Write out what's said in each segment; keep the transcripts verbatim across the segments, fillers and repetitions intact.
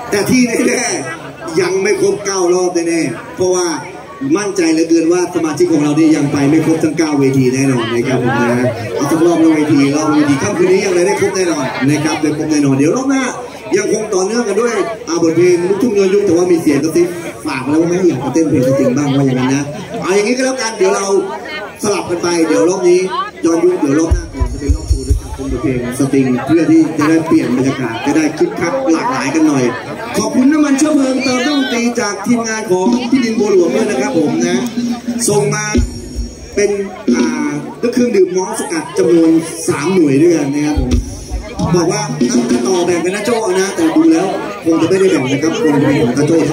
แต่ที่แน่ๆยังไม่ครบเก้ารอบแน่ๆเพราะว่ามั่นใจเหลือเกินว่าสมาชิกของเราเนี่ยยังไปไม่ครบทั้งเก้าเวทีแน่นอนนะครับผมนะเอาสักรอบละเวทีรอบเวทีค่ำคืนนี้ยังไงได้ครบแน่นอนนะครับได้ครบแน่นอนเดี๋ยวรอบหน้ายังคงต่อเนื่องกันด้วยอาบทเพลงลูกทุ่งย้อนยุคแต่ว่ามีเสียงกระซิบฝากแล้วว่าไม่อยากจะเต้นเพลงสตริงบ้างว่าอย่างนั้นนะเอาอย่างนี้ก็แล้วกันเดี๋ยวเราสลับกันไปเดี๋ยวรอบนี้ย้อนยุคเดี๋ยวรอบหน้าก่อนจะเป็นรอบตูด้วยกันเป็นเพลงสตริงเพื่อที่จะได้เปลี่ยนบรรยากาศจะได้คึกคักหลากหลายกันหน่อยขอบคุณน้ำมันเชื้อเพลิงเติมดนตรีจากทีมงานของพี่ดินบัวหลวงด้วยนะครับผมนะส่งมาเป็นอ่าเครื่องดื่มมอลต์สกัดจำนวนสามหน่วยด้วยกันนะครับผมบอกว่าน้ำต่อแบ่งเป็นน้าโจ้นะแต่ดูแล้วคงจะไม่ได้แบ่งนะครับคงจะเป็นของน้าโจ้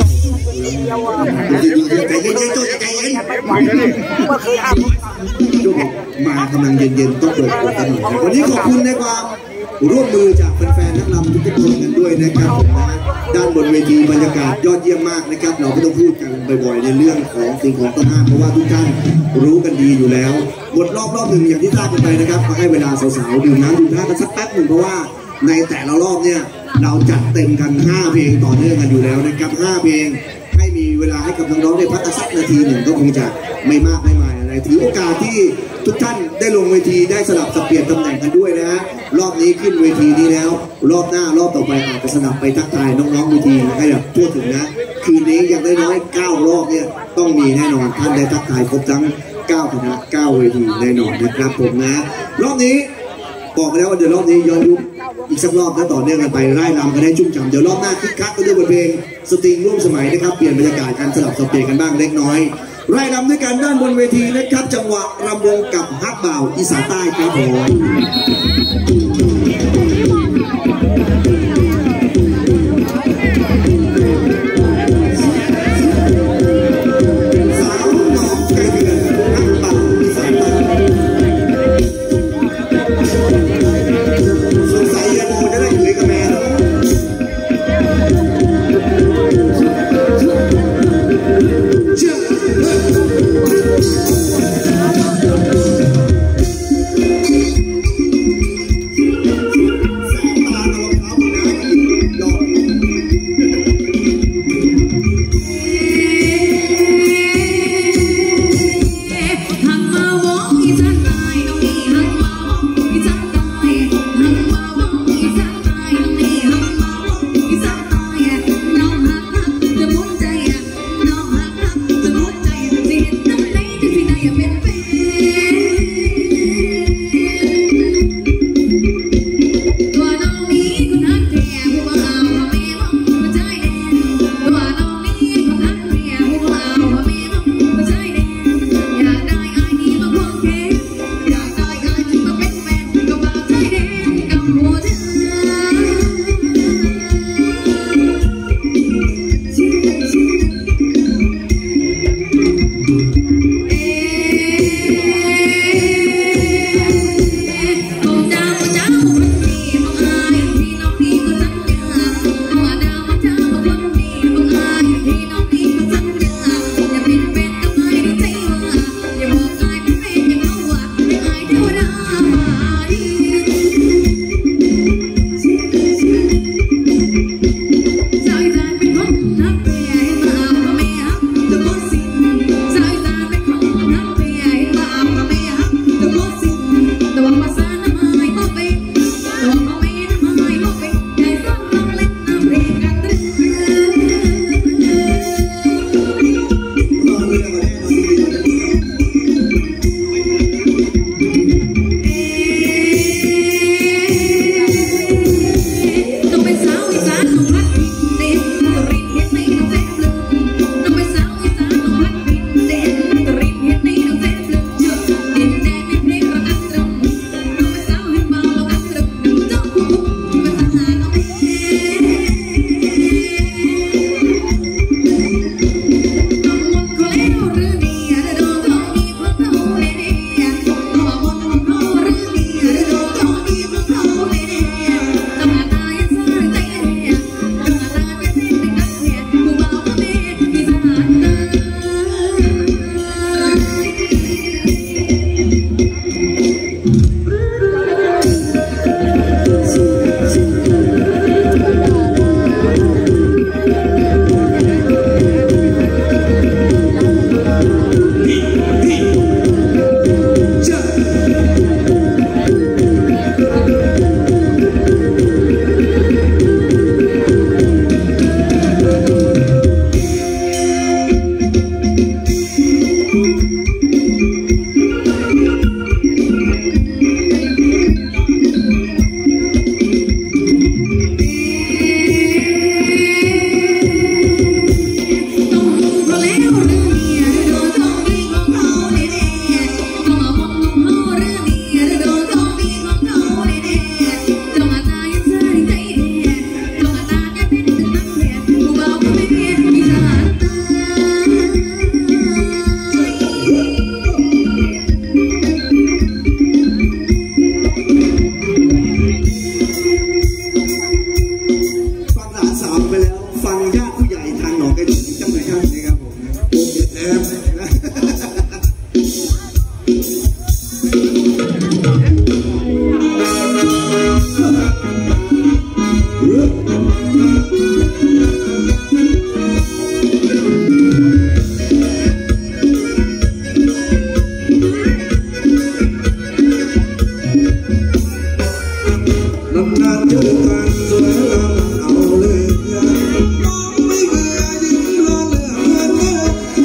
ใจเย็นๆโจ้ใจเย็นโจ้มากำลังเย็นๆต้องเปิดหัวกันหน่อยวันนี้ขอบคุณในความร่วมมือจากแฟนๆนักรำทุกคนกันด้วยนะครับผมนะด้านบนเวทีบรรยากาศยอดเยี่ยมมากนะครับเราไม่ต้องพูดกันบ่อยๆในเรื่องของสิ่งของต้องห้ามเพราะว่าทุกท่านรู้กันดีอยู่แล้วหมดรอบรอบหนึ่งอย่างที่ทราบกันไปนะครับก็ให้เวลาสาวๆดื่มน้ำดื่มท่ากันสักแป๊บหนึ่งเพราะว่าในแต่ละรอบเนี่ยเราจัดเต็มกันห้าเพลงต่อเนื่องกันอยู่แล้วนะครับห้าเพลงให้มีเวลาให้กับน้องๆได้พักสักนาทีหนึ่งก็คงจะไม่มากไม่มายอะไรถือโอกาสที่ทุกท่านได้ลงเวทีได้สลับสับเปลี่ยนตำแหน่งกันด้วยนะฮะรอบนี้ขึ้นเวทีนี้แล้วรอบหน้ารอบต่อไปอาจจะสลับไปทักทายน้องๆเวทีให้แบบทั่วถึงนะคืนนี้อย่างน้อยๆเก้ารอบเนี่ยต้องมีแน่นอนท่านได้ทักทายครบทั้งเก้าคณะเก้าเวทีแน่นอนนะครับผมนะรอบนี้บอกไปแล้วว่าเดี๋ยวรอบนี้ย้อนยุคอีกสักรอบนะต่อเนื่องกันไปไล่รำกันได้ชุ่มฉ่ำเดี๋ยวรอบหน้าคึกคักกันด้วยบทเพลงสตริงร่วมสมัยนะครับเปลี่ยนบรรยากาศการสลับสับเปลี่ยนกันบ้างเล็กน้อยไล่รำด้วยกันด้านบนเวทีนะครับจังหวะรำวงกับฮักบ่าวอีสานใต้ครับผมเเ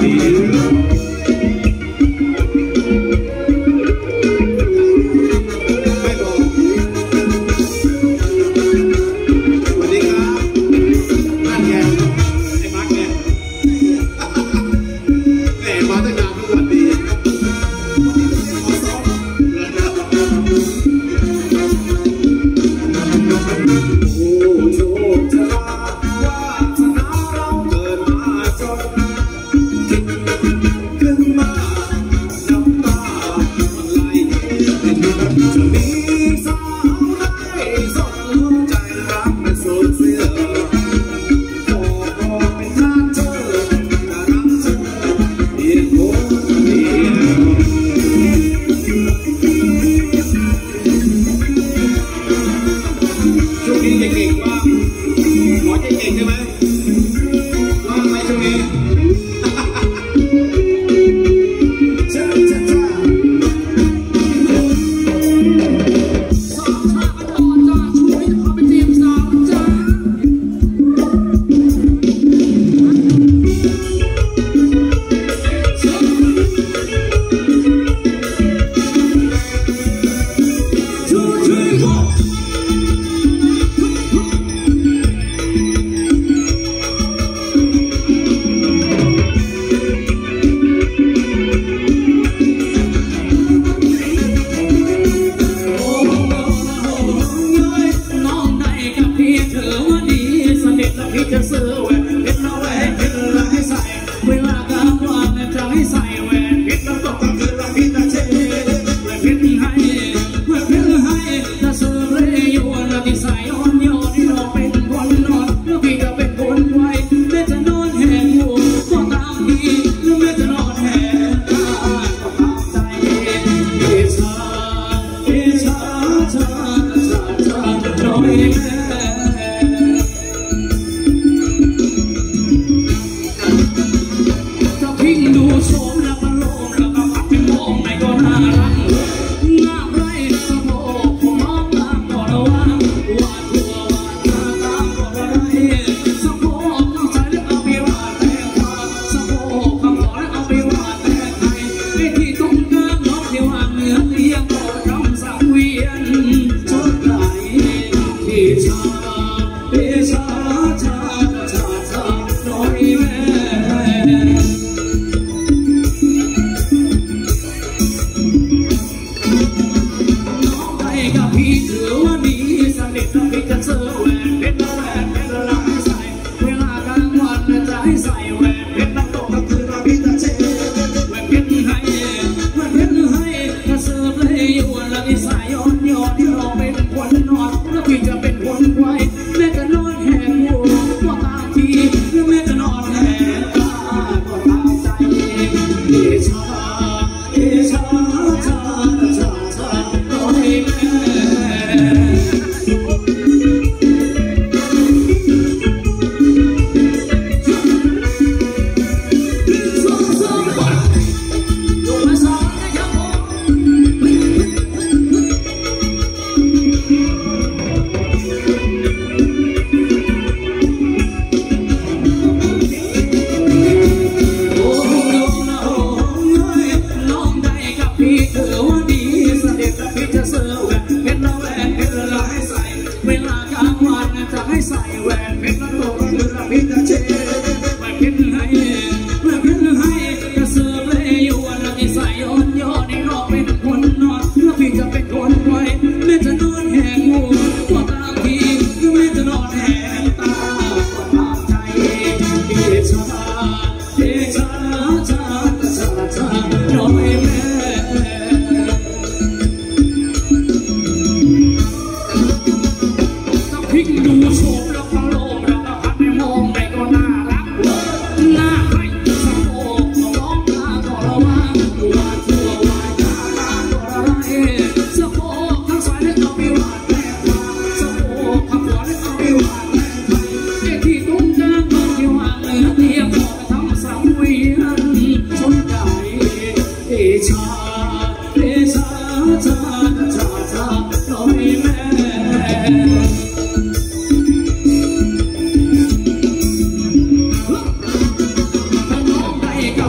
กับ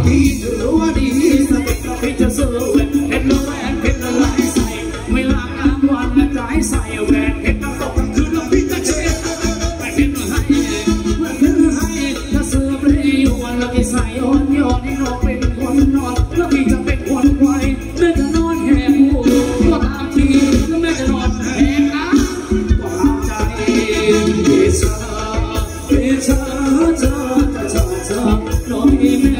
พี่ถือว่าดีสเปคกับพี่จะซื้อแหวนเพชรละแหวนเพชรละลายใส่เวลางานวันละใจใส่แหวนเพชรละตกกลางคืนแล้วพี่จะเช็ดแหวนเพชรละให้แหวนเพชรละให้ถ้าซื้อไปวันละพี่ใส่อ่อนย้อนนี่น้องเป็นคนนอนแล้วพี่จะเป็นคนไวแม่จะนอนแหกหูก็ตามทีแล้วแม่จะนอนแหกน้ำก็ตามใจพี่เธอพี่เธอเธอเธอเธอน้องอีแม่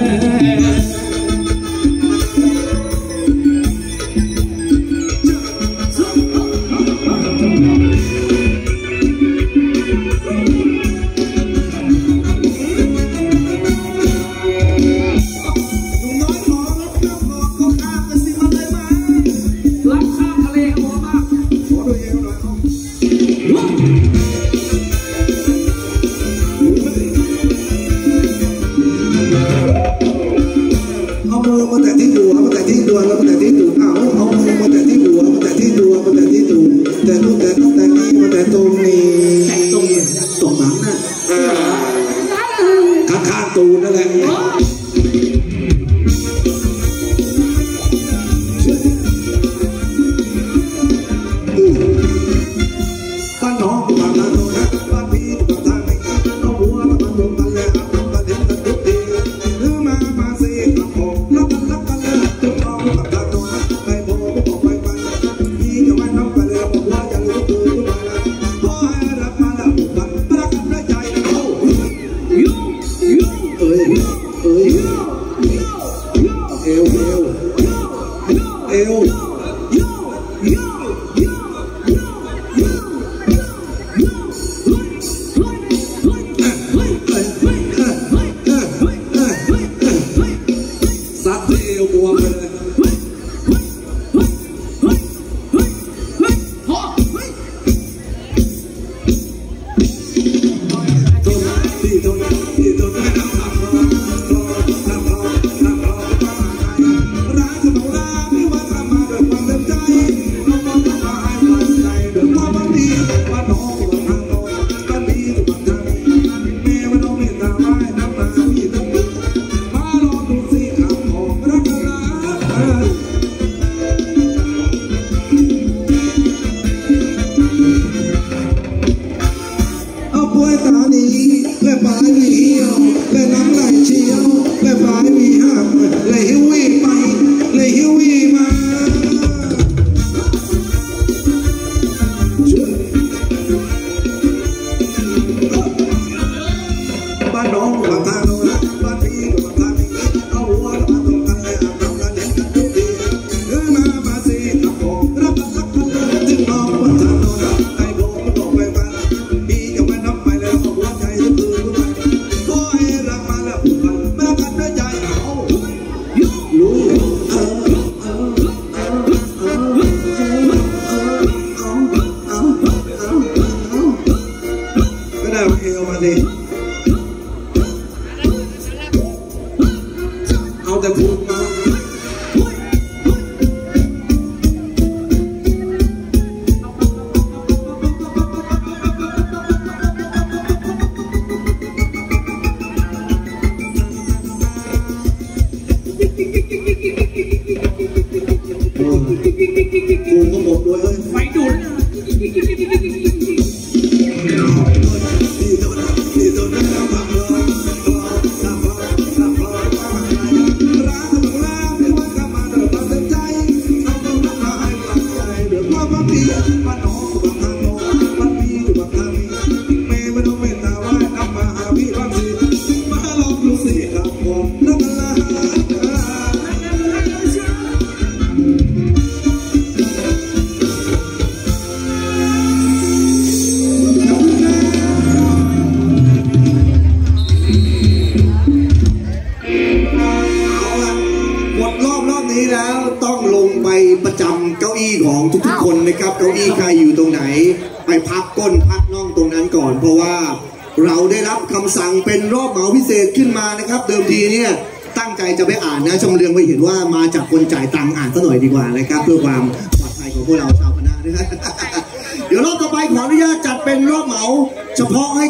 ของทุกๆคนนะครับเก้าอี้ใครอยู่ตรงไหนไปพักก้นพักน่องตรงนั้นก่อนเพราะว่าเราได้รับคำสั่งเป็นรอบเหมาพิเศษขึ้นมานะครับเดิมทีเนี่ยตั้งใจจะไปอ่านนะชมเรืองไปเห็นว่ามาจากคนจ่ายตังค์อ่านซะหน่อยดีกว่านะครับเพื่อความปลอดภัยของพวกเราชาวคณะนะครับเดี๋ยวรอบต่อไปขออนุญาตจัดเป็นรอบเหมาเฉพาะให้กับ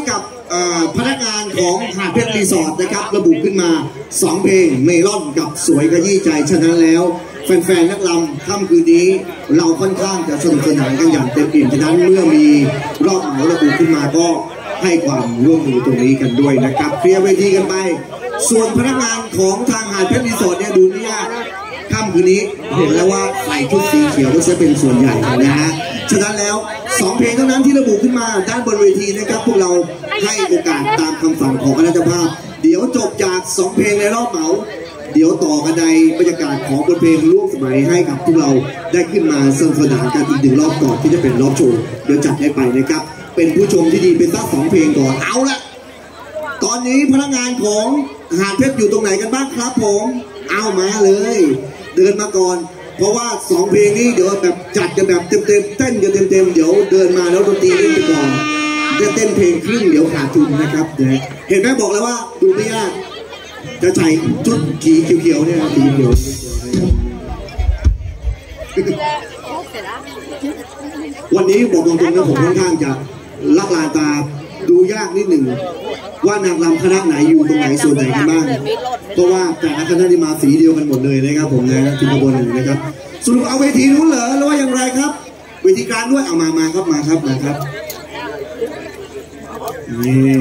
พนักงานของหาดเพชรรีสอร์ทนะครับระบุขึ้นมาสองเพลงเมลอนกับสวยขยี้ใจฉะนั้นแล้วแฟนๆนักรำค่ำคืนนี้เราค่อนข้างจะสนุกสนานกันอย่างเต็มอิ่มฉะนั้นเมื่อมีรอบเหมาระบุขึ้นมาก็ให้ความร่วมมือตรงนี้กันด้วยนะครับเคลียร์เวทีกันไปส่วนพนักงานของทางหาดเพชรรีสอร์ทเนี่ยดูไม่ยากค่ำคืนนี้เห็นแล้วว่าใส่ชุดสีเขียวก็จะเป็นส่วนใหญ่นะฮะฉะนั้นแล้วสองเพลงเท่านั้นที่ระบุขึ้นมาด้านบนเวทีนะครับพวกเราให้โอกาสตามคำสั่งของคณะเจ้าภาพเดี๋ยวจบจากสองเพลงในรอบเหมาเดี๋ยวต่อกันในบรรยากาศของบทเพลงร่วมสมัยให้กับพวกเราได้ขึ้นมาสนุกสนานกันอีกหนึ่งรอบก่อนที่จะเป็นรอบโชว์เดี๋ยวจัดให้ไปนะครับเป็นผู้ชมที่ดีเป็นตั้งสองเพลงก่อนเอาละตอนนี้พนักงานของหาดเพชรอยู่ตรงไหนกันบ้างครับผมเอามาเลยเดินมาก่อนเพราะว่าสองเพลงนี้เดี๋ยวแบบจัดกันแบบเต็มๆเต้นกันเต็มๆเดี๋ยวเดินมาแล้วดนตรีเล่นไปก่อนจะเต้นเพลงครึ่งเดี๋ยวขาดทุนนะครับเห็นไหมบอกแล้วว่าดูไม่ยากจะใส่ชุดขีเขียวๆเนี่ยสีเขียววันนี้บอกตรงๆนะผมค่อนข้างจะลักลานตาดูยากนิดหนึ่งว่านางรำคณะไหนอยู่ตรงไหนส่วนไหนกันบ้างเพราะว่าแต่ละคณะที่มาสีเดียวกันหมดเลยนะครับผมนะทีมบนหนึ่งนะครับสรุปเอาเวทีนู้นเหรอหรือว่าอย่างไรครับเวทีกลางด้วยเอามามาครับมาครับมาครับนี่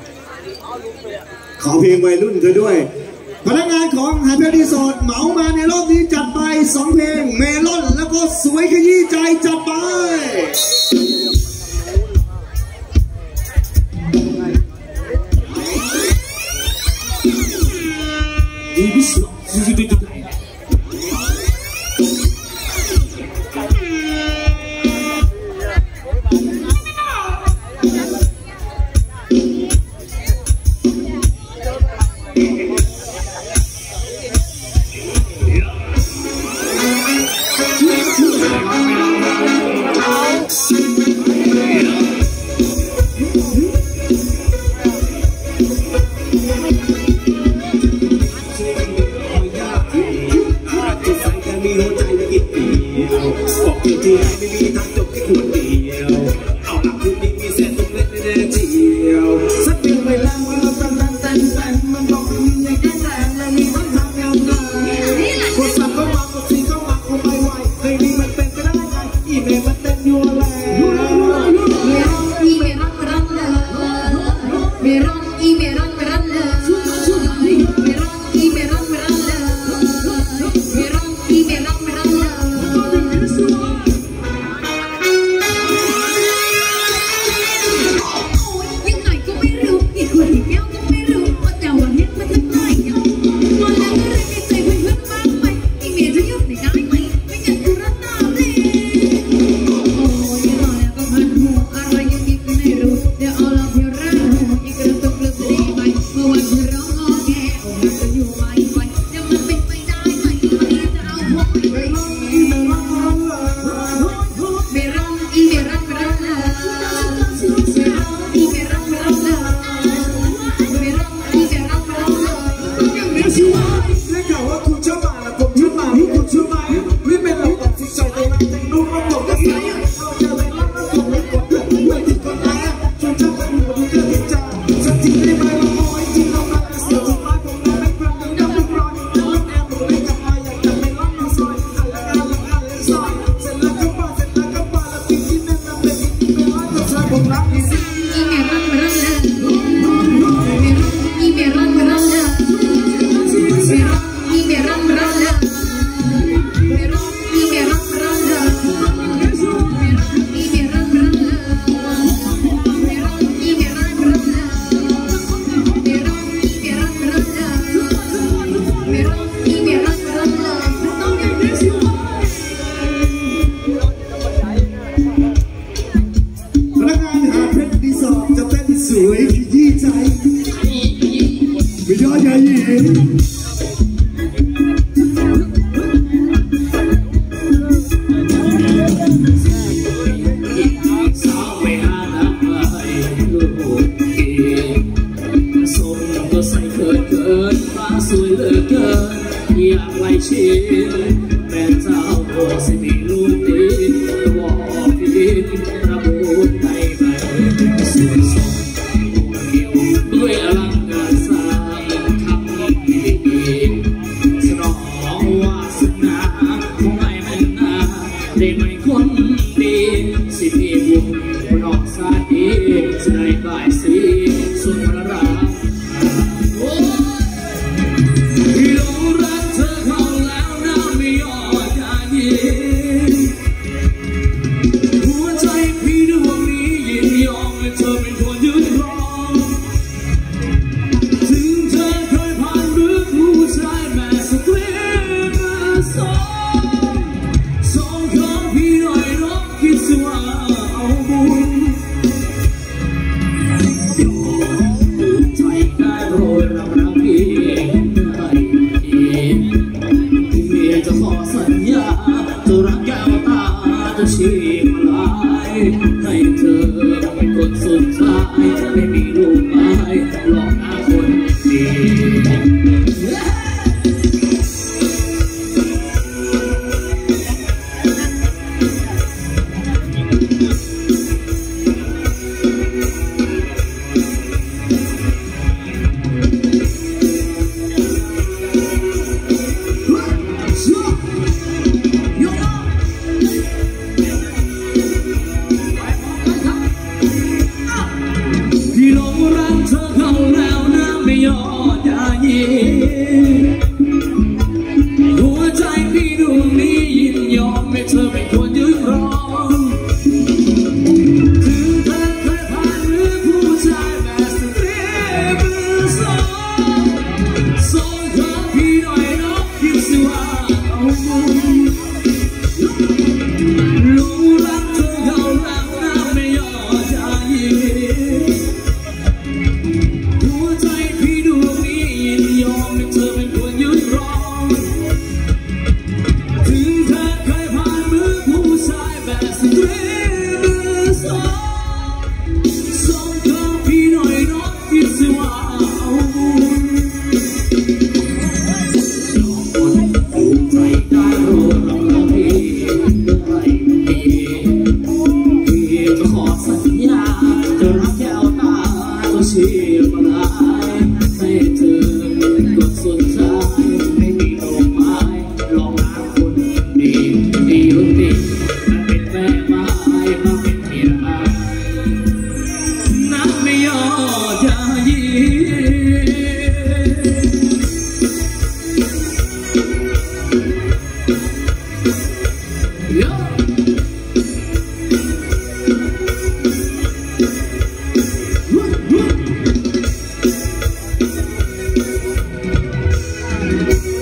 ขอเพลงวัยรุ่นเธอด้วยพนักงานของหาดเพชรรีสอร์ทเหมามาในรอบนี้จัดไปสองเพลงเมลอนแล้วก็สวยขยี้ใจจัดไปดีพิเศษสุดๆ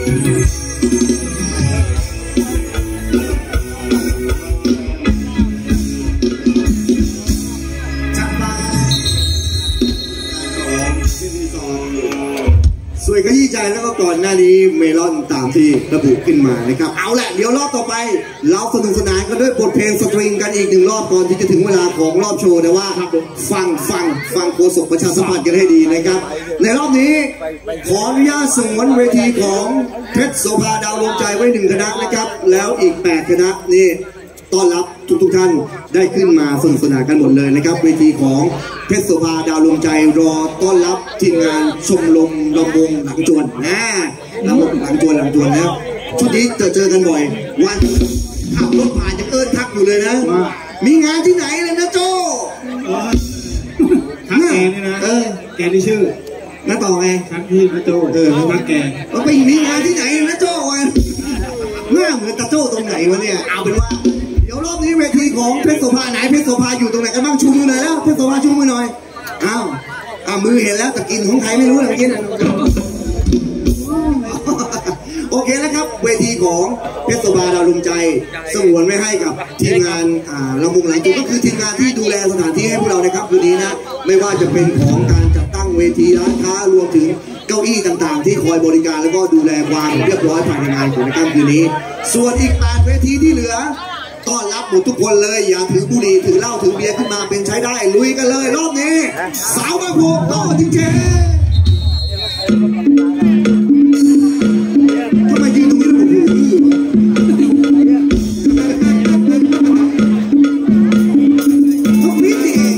สวยขยี้ใจแล้วก็ก่อนหน้านี้เมลอนตามที่ระบุขึ้นมานะครับเอาแหละเดี๋ยวรอบต่อไปเราสนุกสนานกันด้วยบทเพลงสตริงกันอีกหนึ่งรอบก่อนที่จะถึงเวลาของรอบโชว์แต่ว่าฟังฟังฟังโฆษกประชาสัมพันธ์กันให้ดีนะครับในรอบนี้ขออนุญาตสงวนเวทีของเพชรโสภาดาวดวงใจไว้หนึ่งคณะนะครับแล้วอีกแปดคณะนี่ต้อนรับทุกทุกท่านได้ขึ้นมาสนุกสนานกันหมดเลยนะครับเวทีของเพชรโสภาดาวดวงใจรอต้อนรับทีมงานชมรมลำวงหลังจวนนะลำวงหลังจวนหลังจวนแล้วชุดนี้เจอเจอกันบ่อยวันขับรถผ่านจะเอิ้นทักอยู่เลยนะมีงานที่ไหนเลยนะโจ้ทักแกนี่นะเออแกที่ชื่อน้าต่อไงทักพี่นะโจ้เออทักแกเราไปมีงานที่ไหนนะโจ้วันหน้าเหมือนตาโจ้ตรงไหนวะเนี่ยเอาเป็นว่าเดี๋ยวรอบนี้เวทีของเพชรโสภาไหนเพชรโสภาอยู่ตรงไหนกันบ้างชูมือหน่อยแล้วเพชรโสภาชูมือหน่อยอ้าวอ้าวมือเห็นแล้วแต่กินของใครไม่รู้เลยกินโอเคแล้วครับเวทีของเพชรโสภาดาวดวงใจสงวนไว้ให้กับทีมงานอ่าลำวงหลังจุดก็คือทีมงานที่ดูแลสถานที่ให้พวกเรานะครับคืนนี้นะไม่ว่าจะเป็นของการจัดตั้งเวทีร้านค้ารวมถึงเก้าอี้ต่างๆที่คอยบริการแล้วก็ดูแลความเรียบร้อยภายในงานของในค่ำคืนนี้ส่วนอีกแปดเวทีที่เหลือต้อนรับหมดทุกคนเลยอย่าถือบุหรี่ถือเหล้าถือเบียร์ขึ้นมาเป็นใช้ได้ลุยกันเลยรอบนี้สาวบางโพโตจริงๆทำไมยืนตรงนี้ผมหูอื้อทุกนิดเอง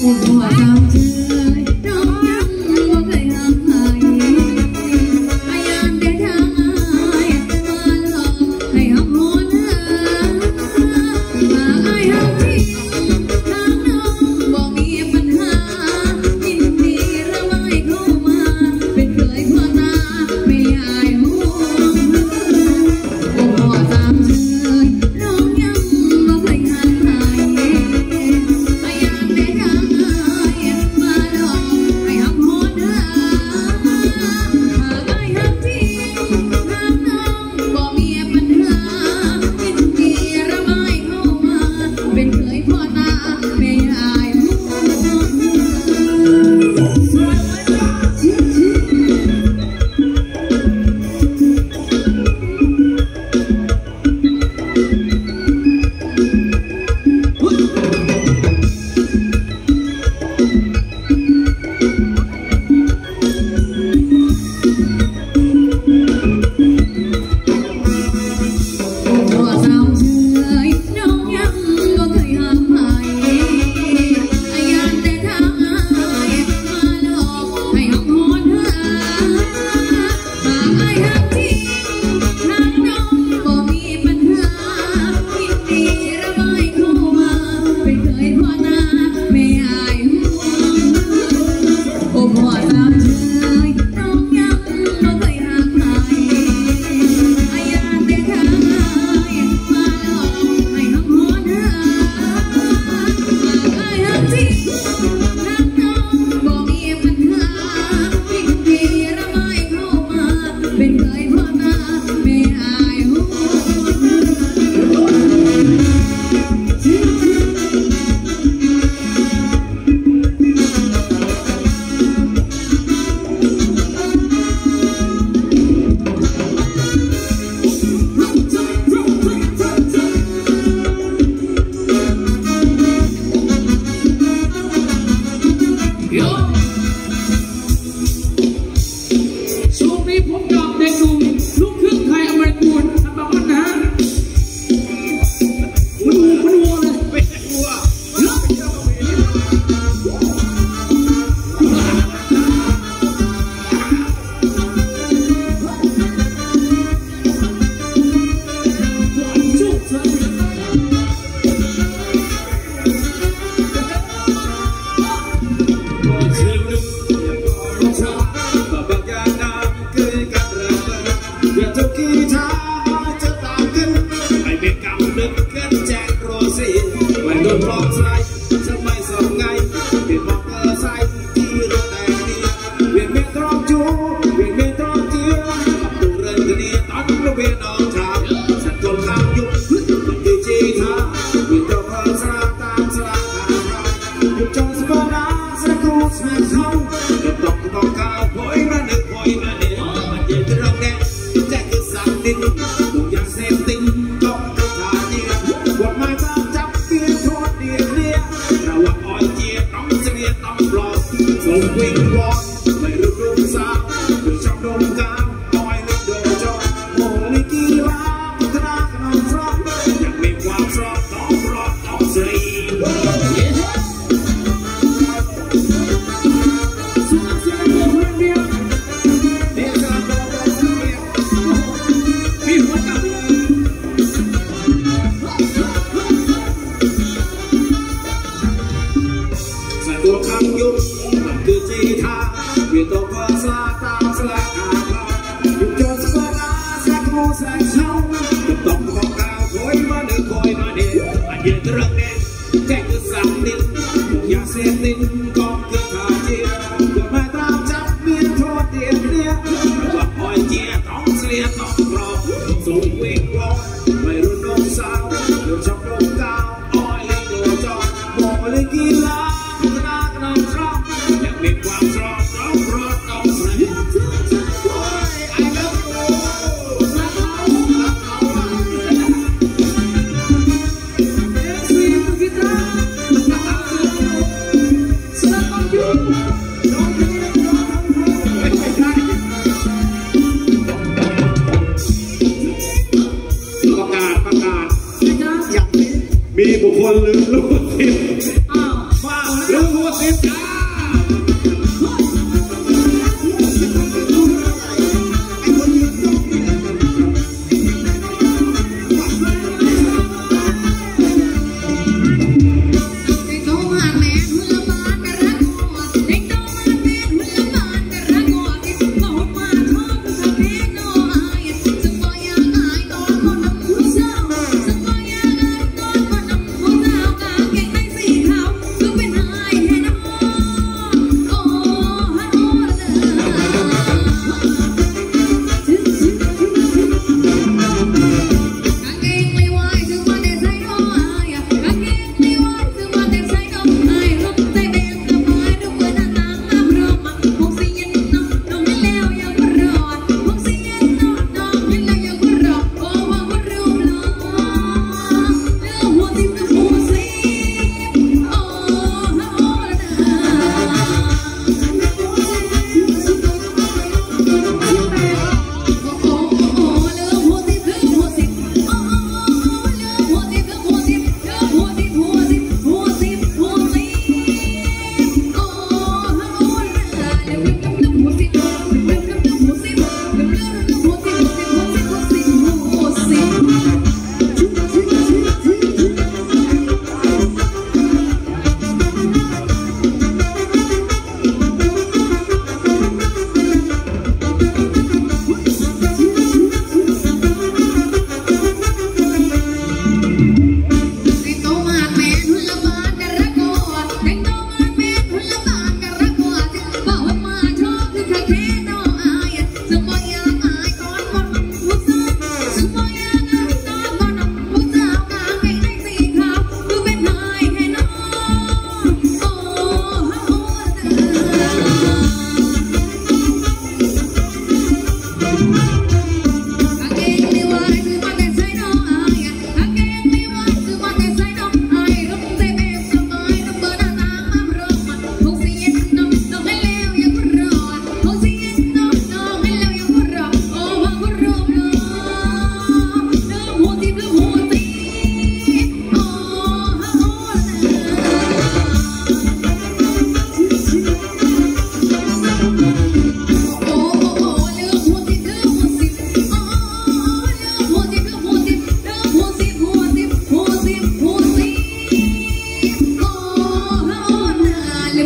มีบุคคลหรือลูกศิษย์ว่าหรือหัวศิ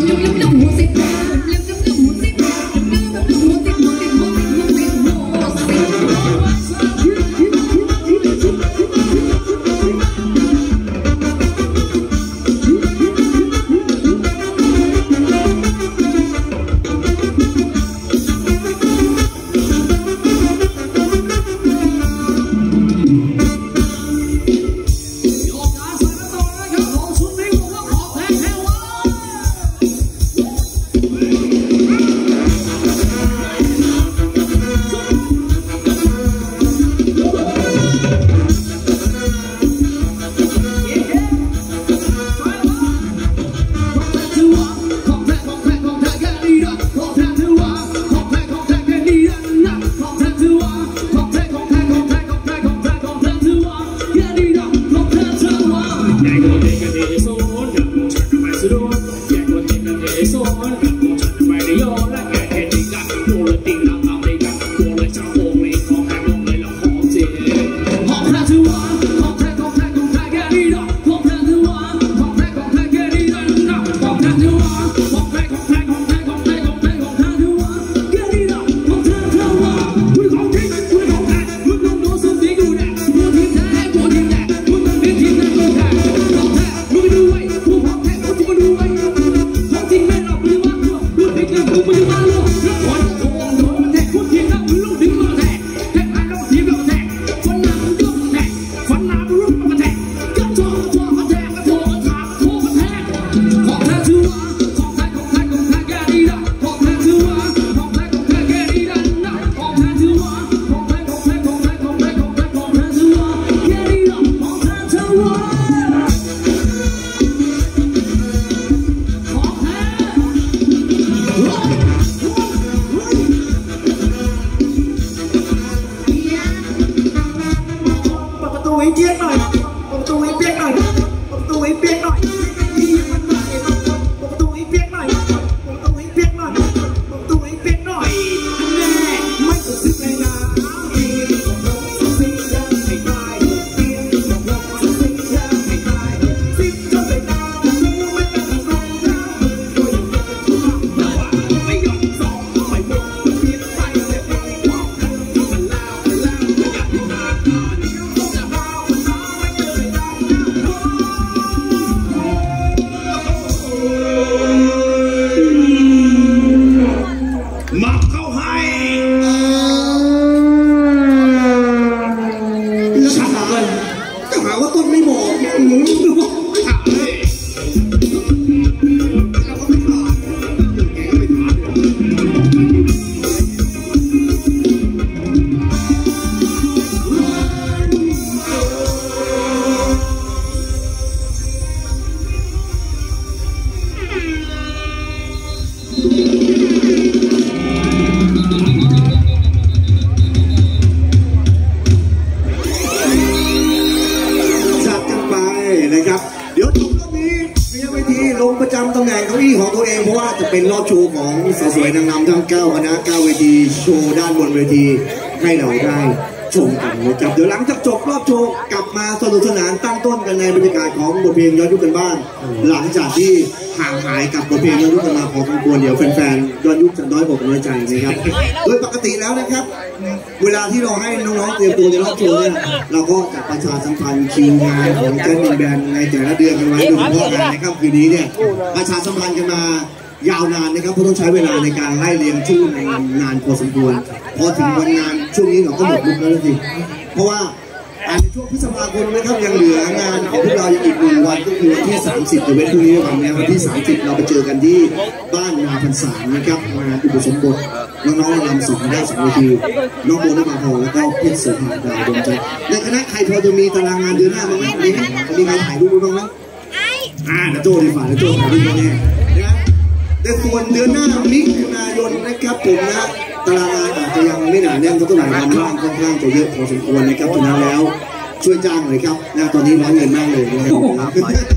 เป็นรอบโชว์ของสาวสวยนางงามทั้งเก้าคณะเก้าเวทีโชว์ด้านบนเวทีให้เราได้ชมกันนะครับเดี๋ยวหลังจากจบรอบโชว์กลับมาสนุกสนานตั้งต้นกันในบรรยากาศของบทเพลงย้อนยุคกันบ้างหลังจากที่ห่างหายกับบทเพลงย้อนยุคกันมาพอสมควรเดี๋ยวแฟนๆย้อนยุคจะน้อยอกน้อยใจนะครับโดยปกติแล้วนะครับเวลาที่เราให้น้องๆเตรียมตัวในรอบโชว์เนี่ยเราก็จะประชาสัมพันธ์คิวงานของแจ๊สมินแบนด์ในแต่ละเดือนกันไว้โดยเฉพาะงานในค่ำคืนนี้เนี่ยประชาสัมพันธ์กันมายาวนานนะครับเพราะต้องใช้เวลาในการไล่เรียงชื่อในงานพอสมควรพอถึงวันงานช่วงนี้เราก็หมดลุกแล้วสิเพราะว่าในช่วงพฤษภาคมนะครับยังเหลืองานของพวกเราอีกหนึ่งวันก็คือวันที่สามสิบเดือนพรุ่งนี้วันนี้วันที่สามสิบเราไปเจอกันที่บ้านนาพันสารนะครับงานอุปสมบทน้องๆรำสองได้สองเวทีน้องโบนภาพรแล้วก็เพชรโสภาดาวดวงใจในคณะใครพอจะมีตารางงานเดือนหน้าบ้างไหมมีไหมมีใครถ่ายรูปบ้างไหมอ่าเดี๋ยวโจ้ดีฝ่าเดี๋ยวโจ้ถ่ายรูปแน่นะแต่ส่วนเดือนหน้ามิถุนายนนะครับผมนะตารางงานอาจจะยังไม่หนาแน่นเพราะตัวไหนงานว่างค่อนข้างจะเยอะพอสมควรนะครับฉะนั้นแล้วช่วยจ้างเลยครับนะตอนนี้ร้อนเงินมากเลยนะครับ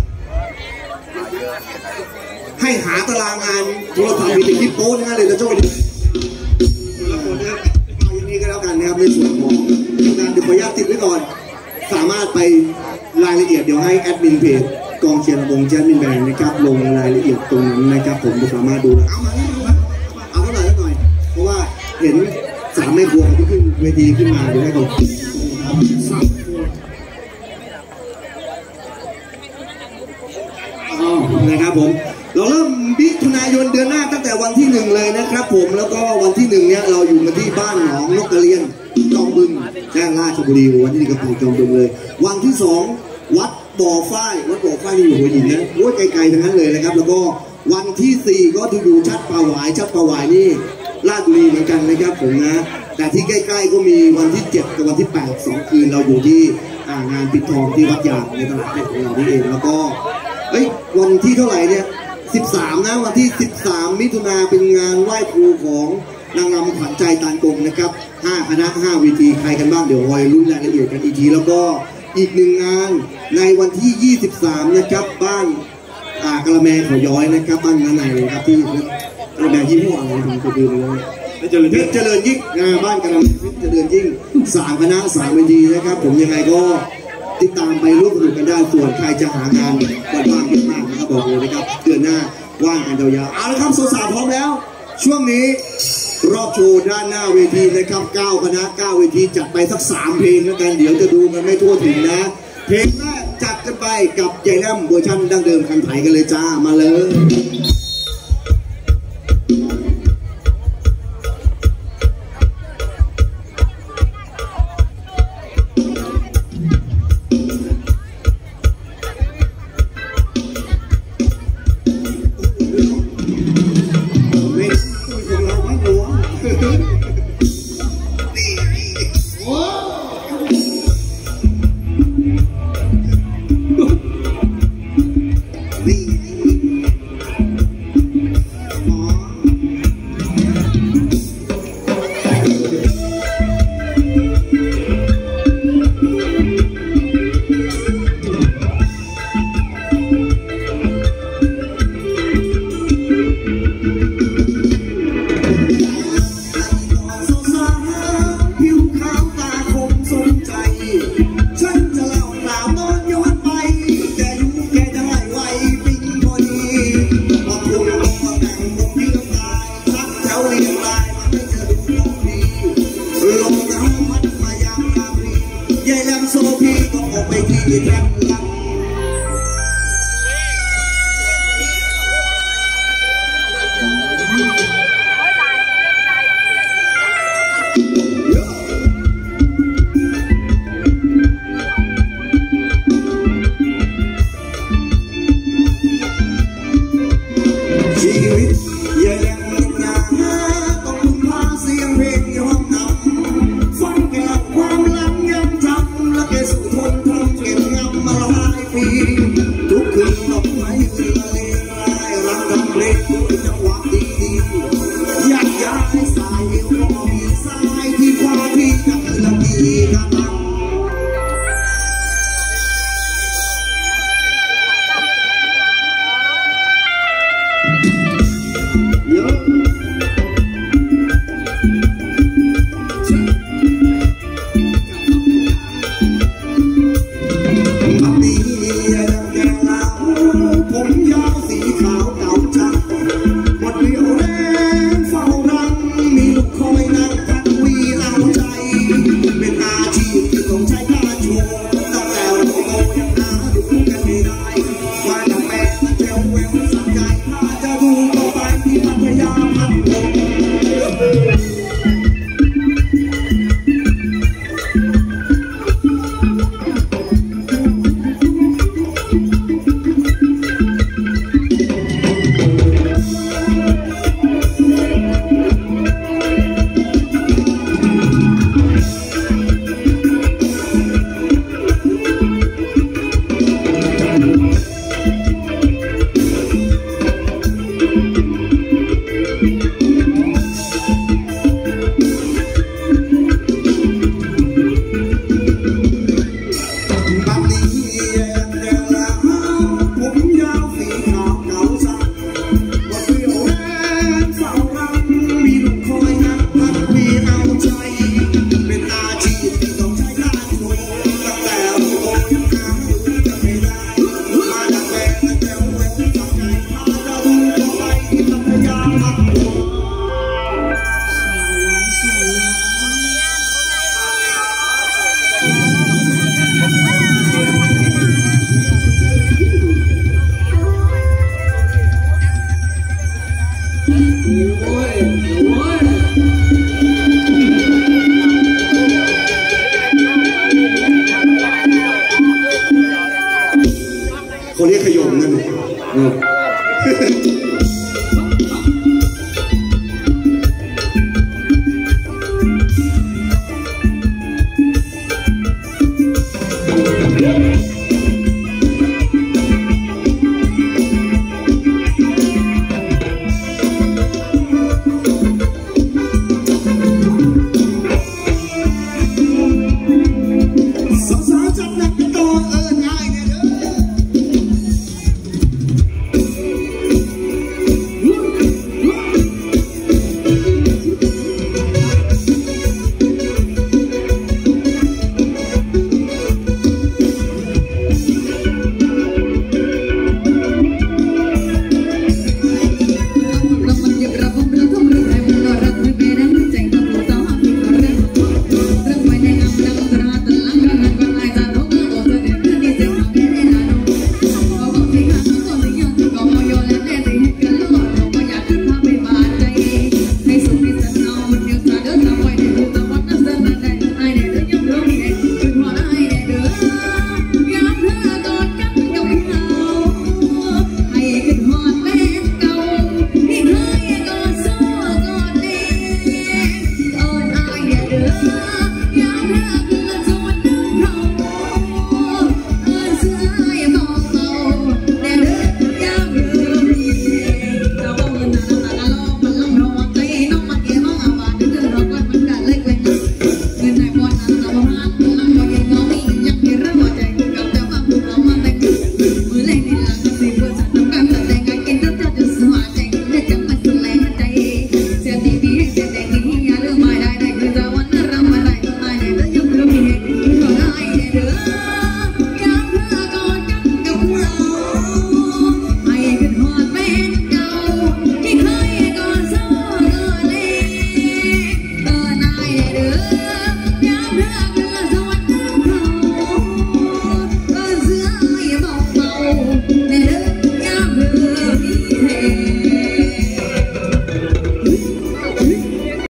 ให้หาตารางงานโทรศัพท์มีแต่คลิปโป้นะเลยนะโจ้ดิเอาอย่างนี้ก็แล้วกันนะครับในส่วนของงานเดี๋ยวขออนุญาตติดไว้ก่อนสามารถไปรายละเอียดเดี๋ยวให้แอดมินเพจกองเชียร์วงแจ๊สมินแบนด์นะครับลงรายละเอียดตรงนั้นนะครับผมสามารถดูเอามาเอาเท่าไหร่หน่อยเพราะว่าเห็นสามแม่ครัวที่ขึ้นเวทีขึ้นมาเดี๋ยวให้เขานะครับผมเราเริ่มมิถุนายนเดือนหน้าตั้งแต่วันที่หนึ่งเลยนะครับผมแล้วก็วันที่หนึ่งเนี่ยเราอยู่กันที่บ้านหนองนกกระเรียนจอมบึงแจ้งราชบุรีวันที่หนึ่งกับจอมบึงเลยวันที่สองวัดบ่อฝ้ายวัดบ่อฝ้ายที่อยู่หัวหินนะโอ้ยไกลๆทั้งนั้นเลยนะครับแล้วก็วันที่สี่ก็ที่อยู่ชัดป่าหวายชัดป่าหวายนี่ราชบุรีเหมือนกันนะครับผมนะแต่ที่ใกล้ๆก็มีวันที่เจ็ดกับวันที่แปดสองคืนเราอยู่ที่งานปิดทองที่วัดยางในตลาดของเราที่เองแล้วก็เอ้ยวันที่เท่าไหร่เนี่ยสิบสามนะวันที่สิบสามมิถุนาเป็นงานไหว้ครูของนางรำขวัญใจตาลกงนะครับห้าคณะห้าเวทีใครกันบ้างเดี๋ยวคอยลุ้นรายละเอียดกันอีกทีแล้วก็อีกหนึ่งงานในวันที่ยี่สิบสามนะครับบ้านอ่ากระแมเขาย้อยนะครับบ้านนาในครับที่กระแมยี่ห้ออะไรผมจะดูเลยเจริญยิ่งเจริญยิ่งบ้านกระแมเจริญยิ่งสามคณะสามเวทีนะครับผมยังไงก็ติดตามไปร่วมสนุกกันได้ส่วนใครจะหางานว่างเยอะมากนะครับบอกเลยนะครับเดือนหน้าว่างกันยาวๆเอาละครับสาวๆพร้อมแล้วช่วงนี้รอบโชว์ด้านหน้าเวทีนะครับเก้าคณะเก้าเวทีจัดไปสักสามเพลงแล้วกันเดี๋ยวจะดูมันไม่ทั่วถึงนะเพลงแรกจัดกันไปกับยายแลมเวอร์ชันดั้งเดิมคันไถกันเลยจ้ามาเลยโอ้ยโอ้ยเขาเรียกขยมนั่นเออ